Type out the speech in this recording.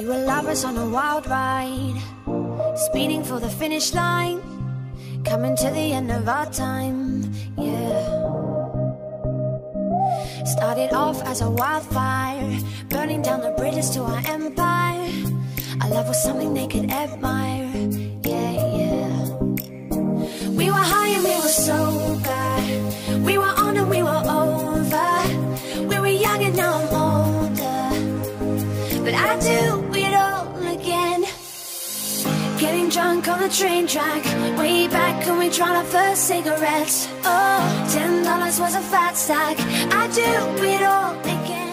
We were lovers on a wild ride, speeding for the finish line, coming to the end of our time, yeah. Started off as a wildfire, burning down the bridges to our empire. Our love was something they could admire, yeah, yeah. We were high and we were sober, we were on and we were over. We were young and now I'm older, but I do it all again. Getting drunk on the train track, way back when we tried our first cigarettes. Oh, $10 was a fat stack. I do it all again.